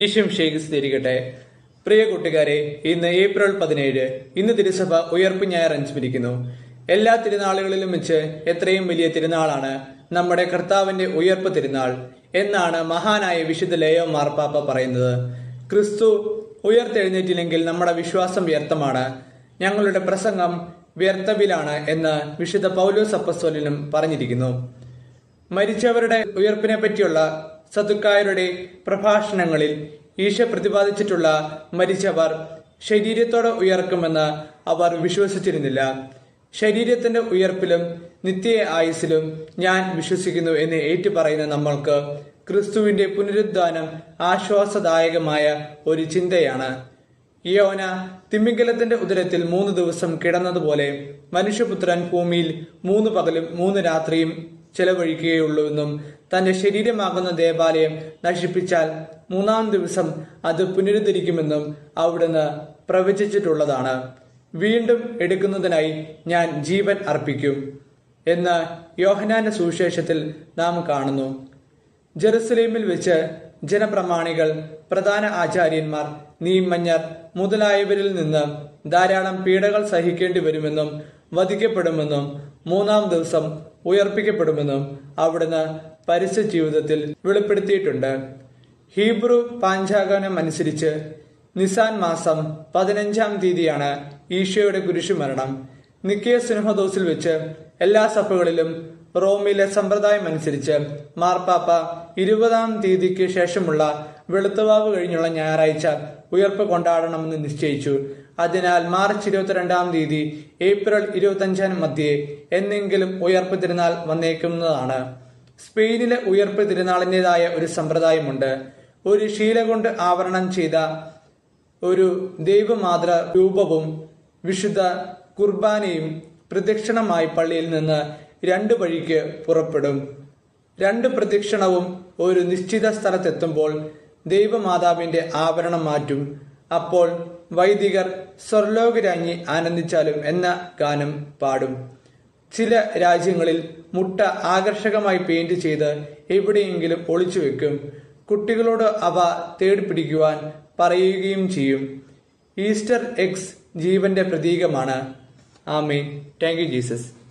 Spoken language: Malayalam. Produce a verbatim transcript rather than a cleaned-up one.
ഈശോ ശേഖരിക്കട്ടെ. പ്രിയ കൂട്ടുകാരെ, ഇന്ന് ഏപ്രിൽ പതിനേഴ്. ഇന്ന് തിരുസഭ ഉയർപ്പ് ഞായർ അനുസ്മരിക്കുന്നു. എല്ലാ തിരുനാളുകളിലും വെച്ച് എത്രയും വലിയ തിരുനാളാണ് നമ്മുടെ കർത്താവിന്റെ ഉയർപ്പ് തിരുനാൾ എന്നാണ് മഹാനായ വിശുദ്ധ ലേയോ മാർപ്പാപ്പ പറയുന്നത്. ക്രിസ്തു ഉയർത്തെഴുന്നേറ്റില്ലെങ്കിൽ നമ്മുടെ വിശ്വാസം വ്യർത്ഥമാണ്, ഞങ്ങളുടെ പ്രസംഗം വ്യർത്ഥവിലാണ് എന്ന് വിശുദ്ധ പൗലോസ് അപ്പസ്തോലനും പറഞ്ഞിരിക്കുന്നു. മരിച്ചവരുടെ ഉയർപ്പിനെ പറ്റിയുള്ള സദുക്കായരുടെ പ്രഭാഷണങ്ങളിൽ ഈശോ പ്രതിപാദിച്ചിട്ടുള്ള മരിച്ചവർ ശരീരത്തോടെ ഉയർക്കുമെന്ന് അവർ വിശ്വസിച്ചിരുന്നില്ല. ശരീരത്തിന്റെ ഉയർപ്പിലും നിത്യ ആയുസ്സിലും ഞാൻ വിശ്വസിക്കുന്നു എന്ന് ഏറ്റുപറയുന്ന നമ്മൾക്ക് ക്രിസ്തുവിന്റെ പുനരുദ്ധാനം ആശ്വാസദായകമായ ഒരു ചിന്തയാണ്. യോന തിമിംഗലത്തിന്റെ ഉദരത്തിൽ മൂന്ന് ദിവസം കിടന്നതുപോലെ മനുഷ്യപുത്രൻ ഭൂമിയിൽ മൂന്ന് പകലും മൂന്ന് രാത്രിയും ചെലവഴിക്കുകയുള്ളൂവെന്നും തന്റെ ശരീരമാകുന്ന ദേവാലയം നശിപ്പിച്ചാൽ മൂന്നാം ദിവസം അത് പുനരുദ്ധരിക്കുമെന്നും അവിടുന്ന് പ്രവചിച്ചിട്ടുള്ളതാണ്. വീണ്ടും എടുക്കുന്നതിനായി ഞാൻ ജീവൻ അർപ്പിക്കും എന്ന് യോഹന്നാന്റെ സുവിശേഷത്തിൽ നാം കാണുന്നു. ജെറുസലേമിൽ വെച്ച് ജനപ്രമാണികൾ, പ്രധാന ആചാര്യന്മാർ, നീമഞ്ഞർ മുതലായവരിൽ നിന്ന് ധാരാളം പീഡകൾ സഹിക്കേണ്ടി വരുമെന്നും വധിക്കപ്പെടുമെന്നും മൂന്നാം ദിവസം ഉയർപ്പിക്കപ്പെടുമെന്നും അവിടുന്ന് പരസ്യ ജീവിതത്തിൽ വെളിപ്പെടുത്തിയിട്ടുണ്ട്. ഹീബ്രു പഞ്ചാംഗം അനുസരിച്ച് നിസാൻ മാസം പതിനഞ്ചാം തീയതിയാണ് ഈശോയുടെ കുരിശുമരണം. നിക്കയ സുനഹദോസിൽ വെച്ച് എല്ലാ സഭകളിലും റോമിലെ സമ്പ്രദായം അനുസരിച്ച് മാർപ്പാപ്പ ഇരുപതാം തീയതിക്ക് ശേഷമുള്ള വെളുത്തവാവ് കഴിഞ്ഞുള്ള ഞായറാഴ്ച ഉയർപ്പ് കൊണ്ടാടണമെന്ന് നിശ്ചയിച്ചു. അതിനാൽ മാർച്ച് ഇരുപത്തിരണ്ടാം തീയതി ഏപ്രിൽ ഇരുപത്തി അഞ്ചാം മധ്യേ എന്നെങ്കിലും ഉയർപ്പ് തിരുനാൾ വന്നേക്കുന്നതാണ്. സ്പെയിനിലെ ഉയർപ്പ് തിരുനാളിൻ്റെതായ ഒരു സമ്പ്രദായമുണ്ട്. ഒരു ശീല കൊണ്ട് ആവരണം ചെയ്ത ഒരു ദൈവമാതൃ രൂപവും വിശുദ്ധ കുർബാനയും പ്രദക്ഷിണമായി പള്ളിയിൽ നിന്ന് രണ്ടു വഴിക്ക് പുറപ്പെടും. രണ്ട് പ്രദക്ഷിണവും ഒരു നിശ്ചിത സ്ഥലത്തെത്തുമ്പോൾ ദൈവമാതാവിന്റെ ആവരണം മാറ്റും. അപ്പോൾ വൈദികർ സ്വർലോകരാജ്ഞി ആനന്ദിച്ചാലും എന്ന ഗാനം പാടും. ചില രാജ്യങ്ങളിൽ മുട്ട ആകർഷകമായി പെയിന്റ് ചെയ്ത് എവിടെയെങ്കിലും ഒളിച്ചു വെക്കും. കുട്ടികളോട് അവ തേടിപ്പിടിക്കുവാൻ പറയുകയും ചെയ്യും. ഈസ്റ്റർ എഗ്സ് ജീവന്റെ പ്രതീകമാണ്. ആമേൻ. Thank you Jesus.